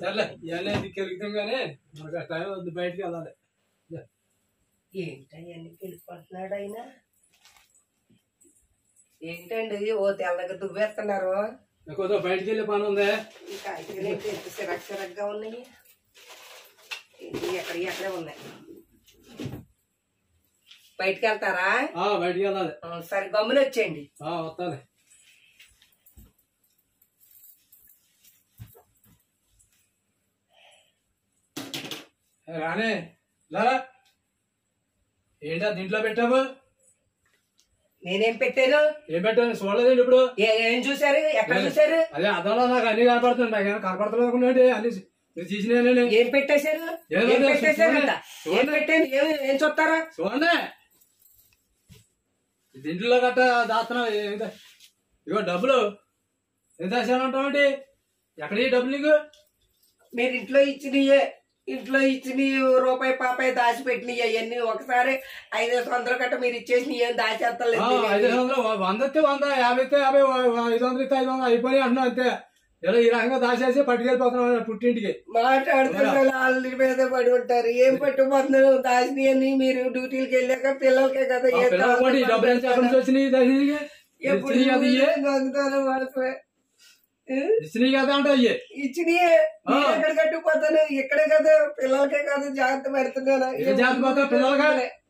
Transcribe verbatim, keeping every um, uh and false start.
సర్లే ఇవన్నీ దిక్కెళ్తాం కానీ మనకు టైం వద్దు, బయటికి వెళ్ళాలి. ఏంటయ్యా వెళ్ళిపోతున్నాడు ఆయన? ఏంటండి ఓ తెల్లగా దువ్వేస్తున్నారు? కొంచెం బయటికి వెళ్ళే పని ఉంది. ఈ కాయకూరలు ఏంటి ఎంత సిరక్ సిరక్గా ఉన్నాయి? ఏంటి ఎక్కడ ఎక్కడే ఉన్నాయి? బయటికి వెళ్తారా? బయటికి వెళ్ళాలి. సరే గమ్మున వచ్చేయండి. వస్తాను. రానే లారా, ఏంటా దీంట్లో పెట్టావు? నేనేం పెట్టాను? ఏం పెట్టాను చూడలేదండి ఇప్పుడు. ఏం చూసారు? ఎక్కడ చూసారు? అదే అద్దంలో నాకు అన్ని కనపడుతుంది. నాకు ఏమైనా కనపడతలేదండి అన్ని తీసినా. ఏం పెట్టేశారు? ఏం పెట్టాను? ఏం చూస్తారా? చూడండి దీంట్లో గట్ట దాస్తున్నావు. ఇగో డబ్బులు ఎంత వేసానంటావండి? ఎక్కడ డబ్బులు నీకు? మీరు ఇంట్లో ఇచ్చినయే, ఇంట్లో ఇచ్చిన రూపాయి పాపాయి దాచిపెట్టినవి అవన్నీ ఒకసారి ఐదు వందల గట్ట మీరు ఇచ్చేసిన ఏం దాచేస్తలేదు. ఐదు వందలు వంద ఇస్తే వంద, యాభై ఇస్తే యాభై, ఐదు వందలు ఇస్తే ఐదు వందలు అయిపోయి అంటున్నా అంతే. ఇలా ఈ రకంగా దాచేసి పట్టుకెళ్ళిపోతున్నాం పుట్టింటికి. మాట్లాడుతున్నారు వాళ్ళ మీద పడి ఉంటారు. ఏం పట్టుకుపోతున్నారు? దాచినవన్నీ మీరు డ్యూటీలకు వెళ్ళాక పిల్లలకే కదా డబ్బులు వచ్చినాయి. ఇచ్చినాయి కదా అంటే అయ్యే ఇచ్చినాయే. ఎక్కడ కట్టుకుపోతాను? ఇక్కడే కదా పిల్లలకే కదా జాగ్రత్త పెడుతున్నాను. జాగ్రత్త పిల్లలకే